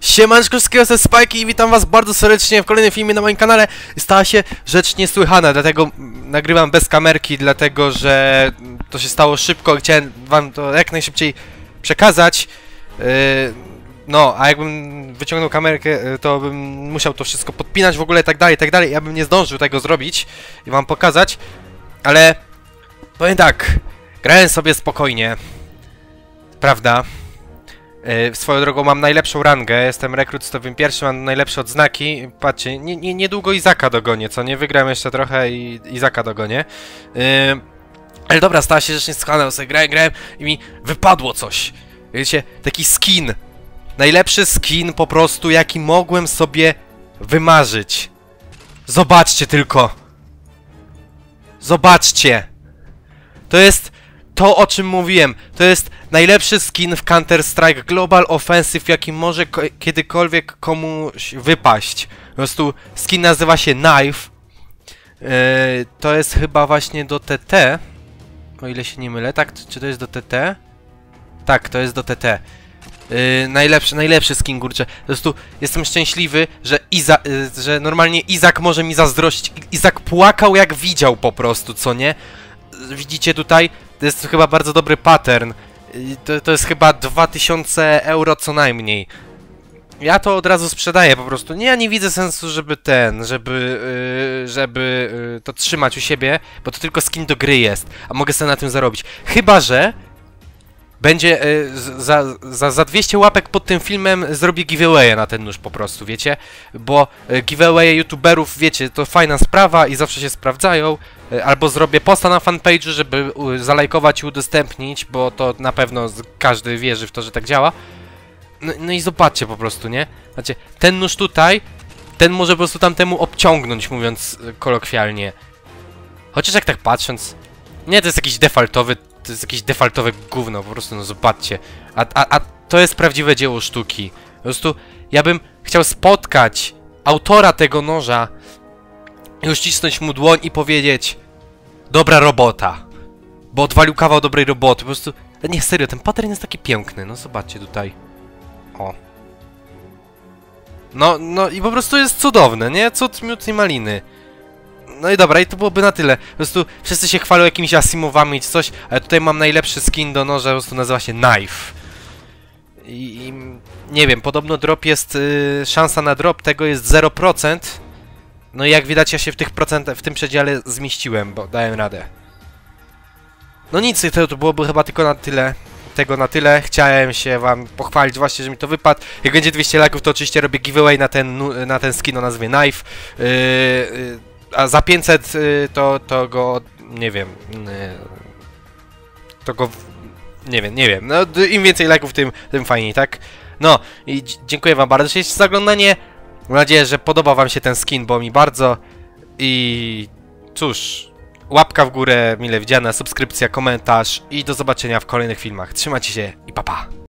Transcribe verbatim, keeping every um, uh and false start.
Siemanczko, ze Spajki i witam was bardzo serdecznie w kolejnym filmie na moim kanale. Stała się rzecz niesłychana, dlatego nagrywam bez kamerki, dlatego że to się stało szybko. Chciałem wam to jak najszybciej przekazać. Yy, no, a jakbym wyciągnął kamerkę, to bym musiał to wszystko podpinać w ogóle i tak dalej, i tak dalej. Ja bym nie zdążył tego zrobić i wam pokazać. Ale powiem tak, grałem sobie spokojnie. Prawda? Yy, swoją drogą mam najlepszą rangę, jestem rekrut sto pierwszy, mam najlepsze odznaki. Patrzcie, nie, nie, niedługo Izaka dogonię, co nie? Wygram jeszcze trochę i Izaka dogonię. Yy, ale dobra, stała się rzecz niesłychana, bo sobie grałem, grałem i mi wypadło coś. Wiecie, taki skin. Najlepszy skin po prostu, jaki mogłem sobie wymarzyć. Zobaczcie tylko. Zobaczcie. To jest to, o czym mówiłem. To jest najlepszy skin w Counter-Strike Global Offensive, jaki może kiedykolwiek komuś wypaść. Po prostu skin nazywa się Knife. Yy, to jest chyba właśnie do T T. O ile się nie mylę. Tak, czy to jest do T T? Tak, to jest do T T. Yy, najlepszy, najlepszy skin, kurczę. Po prostu jestem szczęśliwy, że Iza, yy, że normalnie Izak może mi zazdrościć. Izak płakał jak widział po prostu, co nie? Widzicie tutaj? To jest chyba bardzo dobry pattern. To, to jest chyba dwa tysiące euro co najmniej. Ja to od razu sprzedaję po prostu. Nie, ja nie widzę sensu, żeby ten, żeby, yy, żeby yy, to trzymać u siebie, bo to tylko skin do gry jest, a mogę sobie na tym zarobić. Chyba że będzie yy, za, za, za dwieście łapek pod tym filmem zrobię giveaway na ten nóż po prostu, wiecie? Bo yy, giveaway youtuberów, wiecie, to fajna sprawa i zawsze się sprawdzają. Yy, albo zrobię posta na fanpage'u, żeby yy, zalajkować i udostępnić, bo to na pewno każdy wierzy w to, że tak działa. No, no i zobaczcie po prostu, nie? Znaczy, ten nóż tutaj, ten może po prostu tamtemu obciągnąć, mówiąc yy, kolokwialnie. Chociaż jak tak patrząc... Nie, to jest jakiś defaultowy... To jest jakieś defaultowe gówno, po prostu, no zobaczcie. A, a, a to jest prawdziwe dzieło sztuki. Po prostu, ja bym chciał spotkać autora tego noża i uścisnąć mu dłoń i powiedzieć: dobra robota. Bo odwalił kawał dobrej roboty, po prostu... Nie, serio, ten pattern jest taki piękny, no zobaczcie tutaj. O. No, no i po prostu jest cudowne, nie? Cud, miód i maliny. No i dobra, i to byłoby na tyle. Po prostu wszyscy się chwalą jakimiś asimowami czy coś, ale tutaj mam najlepszy skin do noża, po prostu nazywa się Knife. I, i nie wiem, podobno drop jest, yy, szansa na drop tego jest zero procent. No i jak widać, ja się w tych procentach, w tym przedziale zmieściłem, bo dałem radę. No nic, to, to byłoby chyba tylko na tyle. Tego na tyle. Chciałem się wam pochwalić właśnie, że mi to wypadł. Jak będzie dwieście lajków, to oczywiście robię giveaway na ten, na ten skin o nazwie Knife. Yy, yy, A za pięćset y, to, to go, nie wiem, y, to go, nie wiem, nie wiem, no im więcej lajków, tym, tym fajniej, tak? No i dziękuję wam bardzo za oglądanie, mam nadzieję, że podoba wam się ten skin, bo mi bardzo i cóż, łapka w górę, mile widziana, subskrypcja, komentarz i do zobaczenia w kolejnych filmach, trzymajcie się i pa pa!